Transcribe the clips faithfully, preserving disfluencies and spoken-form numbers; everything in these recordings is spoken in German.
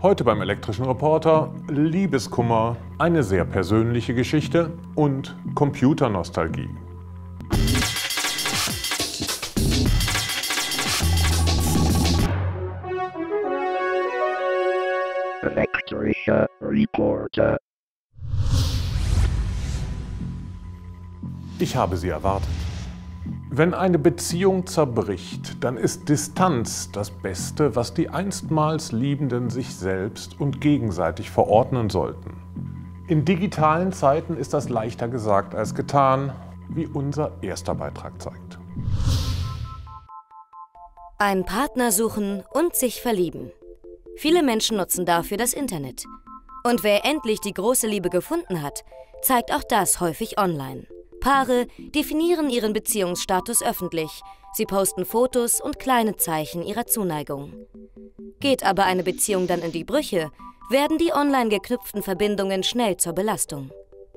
Heute beim Elektrischen Reporter Liebeskummer, eine sehr persönliche Geschichte und Computernostalgie. Elektrischer Reporter. Ich habe sie erwartet. Wenn eine Beziehung zerbricht, dann ist Distanz das Beste, was die einstmals Liebenden sich selbst und gegenseitig verordnen sollten. In digitalen Zeiten ist das leichter gesagt als getan, wie unser erster Beitrag zeigt. Einen Partner suchen und sich verlieben. Viele Menschen nutzen dafür das Internet. Und wer endlich die große Liebe gefunden hat, zeigt auch das häufig online. Paare definieren ihren Beziehungsstatus öffentlich. Sie posten Fotos und kleine Zeichen ihrer Zuneigung. Geht aber eine Beziehung dann in die Brüche, werden die online geknüpften Verbindungen schnell zur Belastung.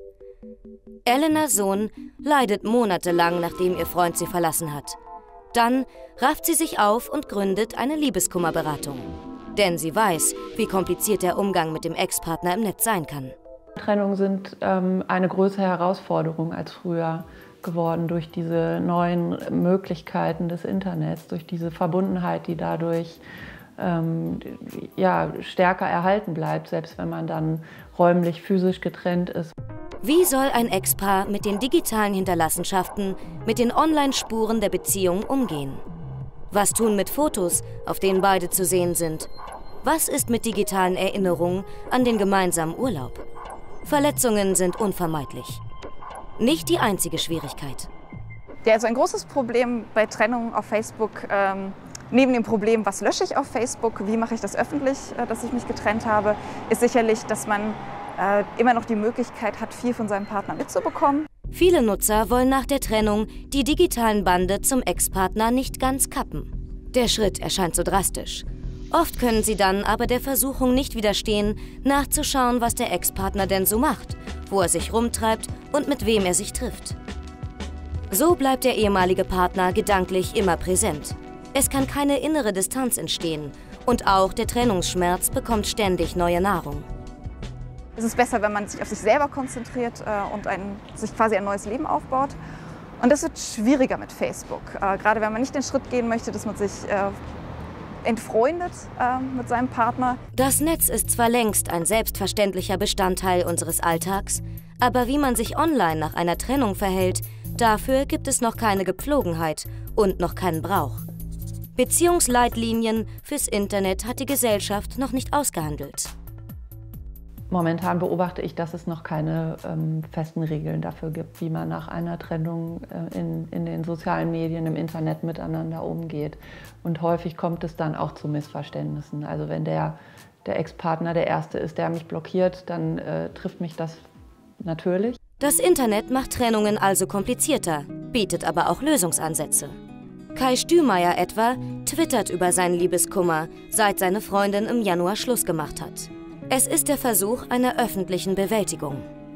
Elenas Sohn leidet monatelang, nachdem ihr Freund sie verlassen hat. Dann rafft sie sich auf und gründet eine Liebeskummerberatung. Denn sie weiß, wie kompliziert der Umgang mit dem Ex-Partner im Netz sein kann. Trennungen sind ähm, eine größere Herausforderung als früher geworden durch diese neuen Möglichkeiten des Internets, durch diese Verbundenheit, die dadurch ähm, ja, stärker erhalten bleibt, selbst wenn man dann räumlich, physisch getrennt ist. Wie soll ein Ex-Paar mit den digitalen Hinterlassenschaften, mit den Online-Spuren der Beziehung umgehen? Was tun mit Fotos, auf denen beide zu sehen sind? Was ist mit digitalen Erinnerungen an den gemeinsamen Urlaub? Verletzungen sind unvermeidlich. Nicht die einzige Schwierigkeit. Ja, also ein großes Problem bei Trennungen auf Facebook, ähm, neben dem Problem, was lösche ich auf Facebook, wie mache ich das öffentlich, äh, dass ich mich getrennt habe, ist sicherlich, dass man äh, immer noch die Möglichkeit hat, viel von seinem Partner mitzubekommen. Viele Nutzer wollen nach der Trennung die digitalen Bande zum Ex-Partner nicht ganz kappen. Der Schritt erscheint so drastisch. Oft können sie dann aber der Versuchung nicht widerstehen, nachzuschauen, was der Ex-Partner denn so macht, wo er sich rumtreibt und mit wem er sich trifft. So bleibt der ehemalige Partner gedanklich immer präsent. Es kann keine innere Distanz entstehen und auch der Trennungsschmerz bekommt ständig neue Nahrung. Es ist besser, wenn man sich auf sich selber konzentriert äh, und ein, sich quasi ein neues Leben aufbaut. Und das wird schwieriger mit Facebook, äh, gerade wenn man nicht den Schritt gehen möchte, dass man sich äh, entfreundet äh, mit seinem Partner. Das Netz ist zwar längst ein selbstverständlicher Bestandteil unseres Alltags, aber wie man sich online nach einer Trennung verhält, dafür gibt es noch keine Gepflogenheit und noch keinen Brauch. Beziehungsleitlinien fürs Internet hat die Gesellschaft noch nicht ausgehandelt. Momentan beobachte ich, dass es noch keine ähm, festen Regeln dafür gibt, wie man nach einer Trennung äh, in, in den sozialen Medien, im Internet miteinander umgeht. Und häufig kommt es dann auch zu Missverständnissen. Also wenn der, der Ex-Partner der Erste ist, der mich blockiert, dann äh, trifft mich das natürlich. Das Internet macht Trennungen also komplizierter, bietet aber auch Lösungsansätze. Kai Stümeyer etwa twittert über seinen Liebeskummer, seit seine Freundin im Januar Schluss gemacht hat. Es ist der Versuch einer öffentlichen Bewältigung.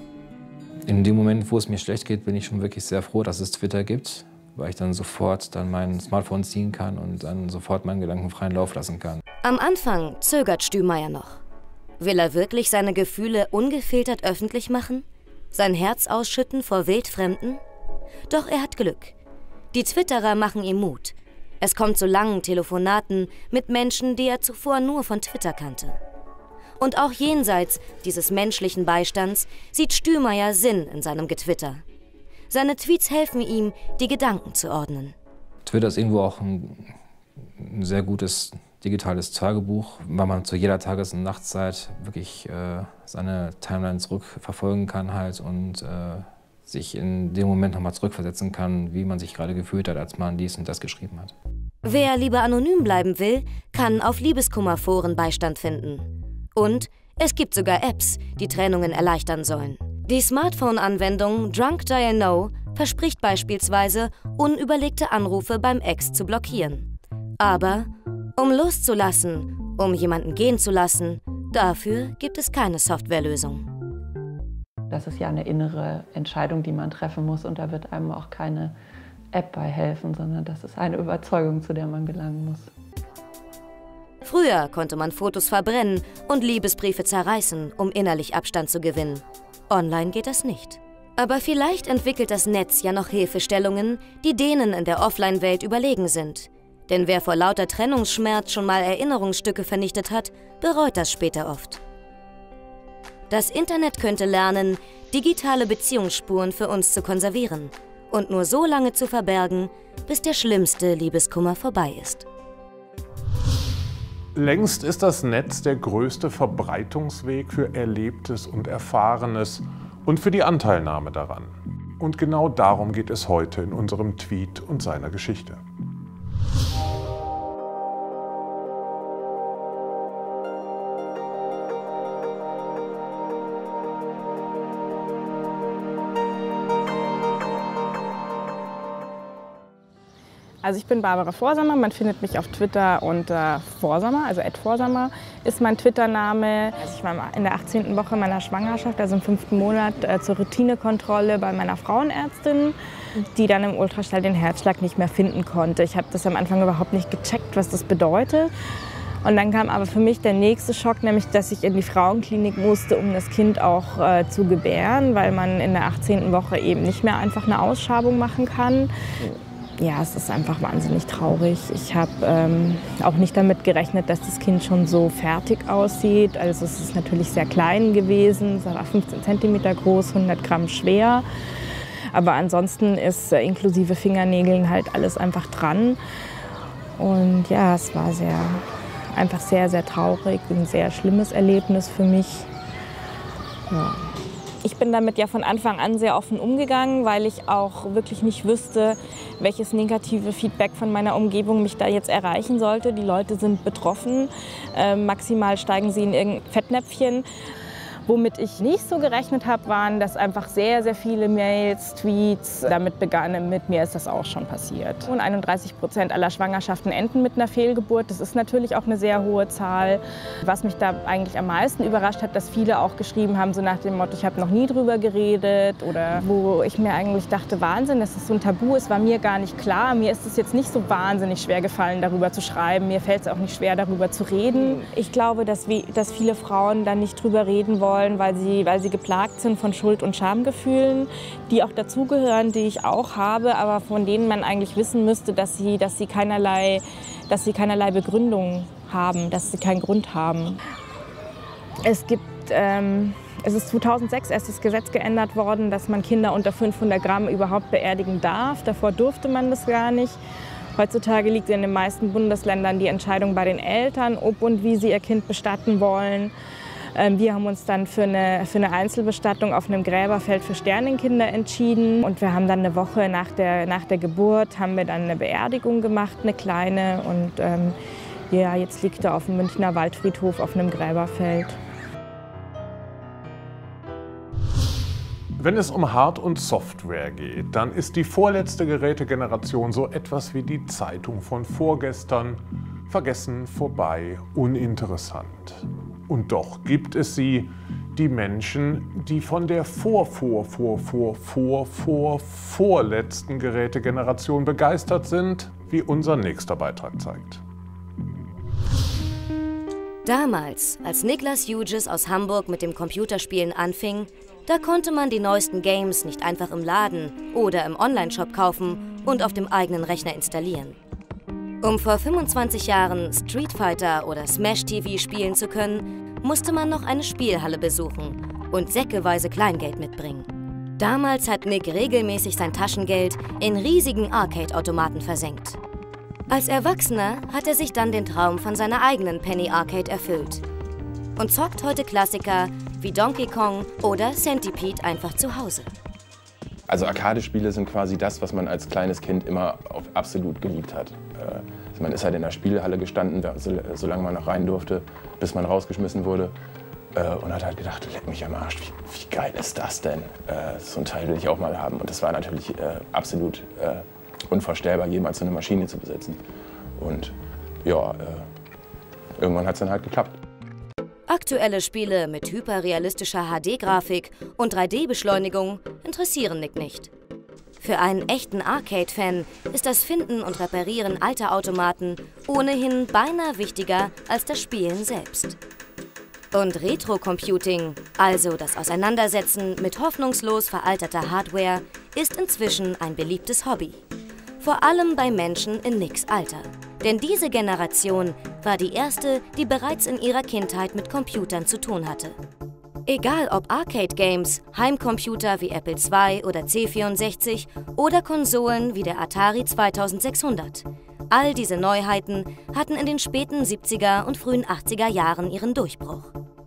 In dem Moment, wo es mir schlecht geht, bin ich schon wirklich sehr froh, dass es Twitter gibt, weil ich dann sofort dann mein Smartphone ziehen kann und dann sofort meinen Gedanken freien Lauf lassen kann. Am Anfang zögert Stümeyer noch. Will er wirklich seine Gefühle ungefiltert öffentlich machen? Sein Herz ausschütten vor Wildfremden? Doch er hat Glück. Die Twitterer machen ihm Mut. Es kommt zu langen Telefonaten mit Menschen, die er zuvor nur von Twitter kannte. Und auch jenseits dieses menschlichen Beistands sieht Stümeyer Sinn in seinem Getwitter. Seine Tweets helfen ihm, die Gedanken zu ordnen. Twitter ist irgendwo auch ein, ein sehr gutes digitales Tagebuch, weil man zu jeder Tages- und Nachtzeit wirklich äh, seine Timeline zurückverfolgen kann halt und äh, sich in dem Moment nochmal zurückversetzen kann, wie man sich gerade gefühlt hat, als man dies und das geschrieben hat. Wer lieber anonym bleiben will, kann auf Liebeskummerforen Beistand finden. Und es gibt sogar Apps, die Trennungen erleichtern sollen. Die Smartphone-Anwendung Drunk Dial No verspricht beispielsweise, unüberlegte Anrufe beim Ex zu blockieren. Aber um loszulassen, um jemanden gehen zu lassen, dafür gibt es keine Softwarelösung. Das ist ja eine innere Entscheidung, die man treffen muss und da wird einem auch keine App bei helfen, sondern das ist eine Überzeugung, zu der man gelangen muss. Früher konnte man Fotos verbrennen und Liebesbriefe zerreißen, um innerlich Abstand zu gewinnen. Online geht das nicht. Aber vielleicht entwickelt das Netz ja noch Hilfestellungen, die denen in der Offline-Welt überlegen sind. Denn wer vor lauter Trennungsschmerz schon mal Erinnerungsstücke vernichtet hat, bereut das später oft. Das Internet könnte lernen, digitale Beziehungsspuren für uns zu konservieren und nur so lange zu verbergen, bis der schlimmste Liebeskummer vorbei ist. Längst ist das Netz der größte Verbreitungsweg für Erlebtes und Erfahrenes und für die Anteilnahme daran. Und genau darum geht es heute in unserem Tweet und seiner Geschichte. Also ich bin Barbara Vorsamer, man findet mich auf Twitter unter Vorsamer, also at Vorsamer ist mein Twitter-Name. Also ich war in der achtzehnten Woche meiner Schwangerschaft, also im fünften Monat, äh, zur Routinekontrolle bei meiner Frauenärztin, die dann im Ultraschall den Herzschlag nicht mehr finden konnte. Ich habe das am Anfang überhaupt nicht gecheckt, was das bedeutet. Und dann kam aber für mich der nächste Schock, nämlich dass ich in die Frauenklinik musste, um das Kind auch äh, zu gebären, weil man in der achtzehnten Woche eben nicht mehr einfach eine Ausschabung machen kann. Ja, es ist einfach wahnsinnig traurig. Ich habe ähm, auch nicht damit gerechnet, dass das Kind schon so fertig aussieht. Also es ist natürlich sehr klein gewesen, es war fünfzehn Zentimeter groß, hundert Gramm schwer. Aber ansonsten ist äh, inklusive Fingernägeln halt alles einfach dran. Und ja, es war sehr, einfach sehr, sehr traurig, ein sehr schlimmes Erlebnis für mich. Ja. Ich bin damit ja von Anfang an sehr offen umgegangen, weil ich auch wirklich nicht wüsste, welches negative Feedback von meiner Umgebung mich da jetzt erreichen sollte. Die Leute sind betroffen, äh, maximal steigen sie in irgendein Fettnäpfchen. Womit ich nicht so gerechnet habe, waren, dass einfach sehr, sehr viele Mails, Tweets damit begannen. Mit mir ist das auch schon passiert. Und einunddreißig Prozent aller Schwangerschaften enden mit einer Fehlgeburt. Das ist natürlich auch eine sehr hohe Zahl. Was mich da eigentlich am meisten überrascht hat, dass viele auch geschrieben haben, so nach dem Motto, ich habe noch nie drüber geredet. Oder wo ich mir eigentlich dachte, Wahnsinn, dass das so ein Tabu ist, war mir gar nicht klar. Mir ist es jetzt nicht so wahnsinnig schwer gefallen, darüber zu schreiben. Mir fällt es auch nicht schwer, darüber zu reden. Ich glaube, dass, wir, dass viele Frauen da nicht drüber reden wollen, weil sie, weil sie geplagt sind von Schuld- und Schamgefühlen, die auch dazugehören, die ich auch habe, aber von denen man eigentlich wissen müsste, dass sie, dass sie, keinerlei, dass sie keinerlei Begründung haben, dass sie keinen Grund haben. Es gibt, ähm, es ist zweitausendsechs erst das Gesetz geändert worden, dass man Kinder unter fünfhundert Gramm überhaupt beerdigen darf. Davor durfte man das gar nicht. Heutzutage liegt in den meisten Bundesländern die Entscheidung bei den Eltern, ob und wie sie ihr Kind bestatten wollen. Wir haben uns dann für eine, für eine Einzelbestattung auf einem Gräberfeld für Sternenkinder entschieden. Und wir haben dann eine Woche nach der, nach der Geburt haben wir dann eine Beerdigung gemacht, eine kleine. Und ähm, ja, jetzt liegt er auf dem Münchner Waldfriedhof auf einem Gräberfeld. Wenn es um Hard- und Software geht, dann ist die vorletzte Gerätegeneration so etwas wie die Zeitung von vorgestern. Vergessen, vorbei, uninteressant. Und doch gibt es sie, die Menschen, die von der vor, vor, vor, vor, vor, vor, vorletzten Gerätegeneration begeistert sind, wie unser nächster Beitrag zeigt. Damals, als Niklas Hughes aus Hamburg mit dem Computerspielen anfing, da konnte man die neuesten Games nicht einfach im Laden oder im Onlineshop kaufen und auf dem eigenen Rechner installieren. Um vor fünfundzwanzig Jahren Street Fighter oder Smash T V spielen zu können, musste man noch eine Spielhalle besuchen und säckeweise Kleingeld mitbringen. Damals hat Nick regelmäßig sein Taschengeld in riesigen Arcade-Automaten versenkt. Als Erwachsener hat er sich dann den Traum von seiner eigenen Penny Arcade erfüllt und zockt heute Klassiker wie Donkey Kong oder Centipede einfach zu Hause. Also Arcade-Spiele sind quasi das, was man als kleines Kind immer auf absolut geliebt hat. Also man ist halt in der Spielhalle gestanden, solange man noch rein durfte, bis man rausgeschmissen wurde. Und hat halt gedacht, leck mich am Arsch, wie, wie geil ist das denn? So ein Teil will ich auch mal haben. Und das war natürlich absolut unvorstellbar, jemals so eine Maschine zu besitzen. Und ja, irgendwann hat es dann halt geklappt. Aktuelle Spiele mit hyperrealistischer H D-Grafik und drei D-Beschleunigung interessieren Nick nicht. Für einen echten Arcade-Fan ist das Finden und Reparieren alter Automaten ohnehin beinahe wichtiger als das Spielen selbst. Und Retro-Computing, also das Auseinandersetzen mit hoffnungslos veralterter Hardware, ist inzwischen ein beliebtes Hobby. Vor allem bei Menschen in Nicks Alter. Denn diese Generation war die erste, die bereits in ihrer Kindheit mit Computern zu tun hatte. Egal ob Arcade-Games, Heimcomputer wie Apple zwei oder C vierundsechzig oder Konsolen wie der Atari zweitausendsechshundert. All diese Neuheiten hatten in den späten siebziger und frühen achtziger Jahren ihren Durchbruch.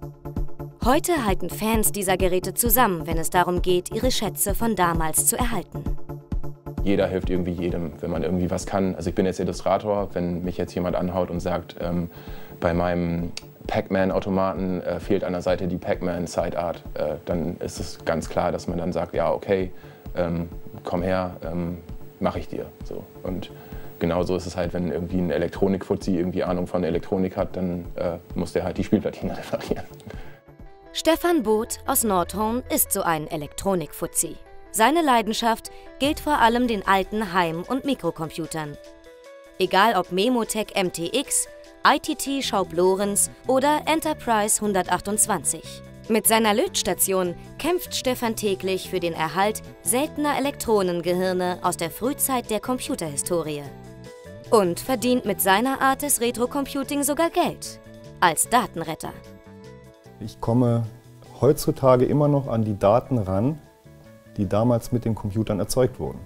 Heute halten Fans dieser Geräte zusammen, wenn es darum geht, ihre Schätze von damals zu erhalten. Jeder hilft irgendwie jedem, wenn man irgendwie was kann. Also ich bin jetzt Illustrator, wenn mich jetzt jemand anhaut und sagt, ähm, bei meinem Pac-Man-Automaten äh, fehlt an der Seite die Pac-Man-Side-Art, äh, dann ist es ganz klar, dass man dann sagt, ja okay, ähm, komm her, ähm, mache ich dir. So. Und genauso ist es halt, wenn irgendwie ein Elektronik-Fuzzi irgendwie Ahnung von Elektronik hat, dann äh, muss der halt die Spielplatine reparieren. Stefan Both aus Nordhorn ist so ein Elektronik-Fuzzi. Seine Leidenschaft gilt vor allem den alten Heim- und Mikrocomputern. Egal ob Memotech M T X, I T T Schaub Lorenz oder Enterprise hundertachtundzwanzig. Mit seiner Lötstation kämpft Stefan täglich für den Erhalt seltener Elektronengehirne aus der Frühzeit der Computerhistorie. Und verdient mit seiner Art des Retro-Computing sogar Geld. Als Datenretter. Ich komme heutzutage immer noch an die Daten ran, die damals mit den Computern erzeugt wurden.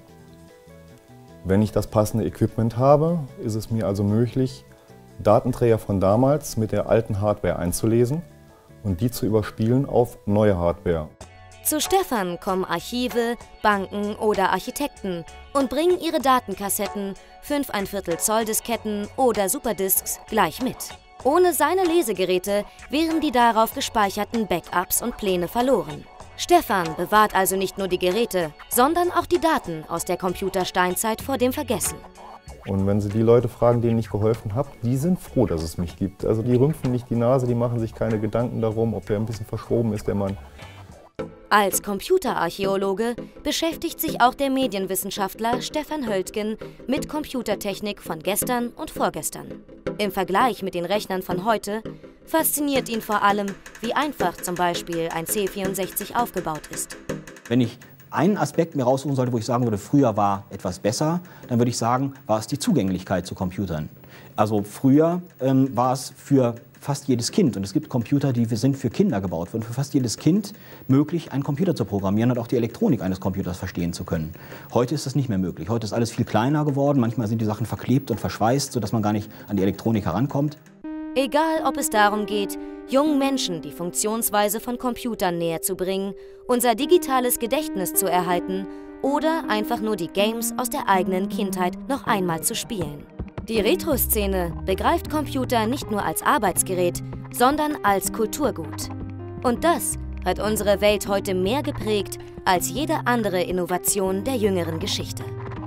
Wenn ich das passende Equipment habe, ist es mir also möglich, Datenträger von damals mit der alten Hardware einzulesen und die zu überspielen auf neue Hardware. Zu Stefan kommen Archive, Banken oder Architekten und bringen ihre Datenkassetten, fünf ein Viertel Zoll Disketten oder Superdisks gleich mit. Ohne seine Lesegeräte wären die darauf gespeicherten Backups und Pläne verloren. Stefan bewahrt also nicht nur die Geräte, sondern auch die Daten aus der Computersteinzeit vor dem Vergessen. Und wenn Sie die Leute fragen, denen ich geholfen habe, die sind froh, dass es mich gibt. Also die rümpfen nicht die Nase, die machen sich keine Gedanken darum, ob der ein bisschen verschroben ist, der Mann. Als Computerarchäologe beschäftigt sich auch der Medienwissenschaftler Stefan Höldgen mit Computertechnik von gestern und vorgestern. Im Vergleich mit den Rechnern von heute fasziniert ihn vor allem, wie einfach zum Beispiel ein C vierundsechzig aufgebaut ist. Wenn ich einen Aspekt mir raussuchen sollte, wo ich sagen würde, früher war etwas besser, dann würde ich sagen, war es die Zugänglichkeit zu Computern. Also früher ähm, war es für fast jedes Kind, und es gibt Computer, die sind für Kinder gebaut worden, für fast jedes Kind möglich, einen Computer zu programmieren und auch die Elektronik eines Computers verstehen zu können. Heute ist das nicht mehr möglich. Heute ist alles viel kleiner geworden, manchmal sind die Sachen verklebt und verschweißt, sodass man gar nicht an die Elektronik herankommt. Egal, ob es darum geht, jungen Menschen die Funktionsweise von Computern näher zu bringen, unser digitales Gedächtnis zu erhalten oder einfach nur die Games aus der eigenen Kindheit noch einmal zu spielen. Die Retro-Szene begreift Computer nicht nur als Arbeitsgerät, sondern als Kulturgut. Und das hat unsere Welt heute mehr geprägt als jede andere Innovation der jüngeren Geschichte.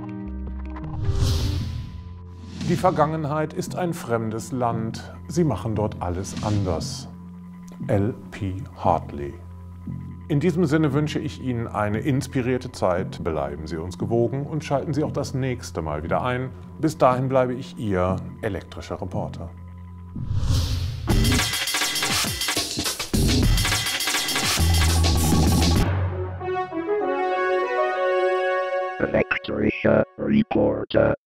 Die Vergangenheit ist ein fremdes Land. Sie machen dort alles anders. L P Hartley. In diesem Sinne wünsche ich Ihnen eine inspirierte Zeit. Bleiben Sie uns gewogen und schalten Sie auch das nächste Mal wieder ein. Bis dahin bleibe ich Ihr elektrischer Reporter. Elektrischer Reporter.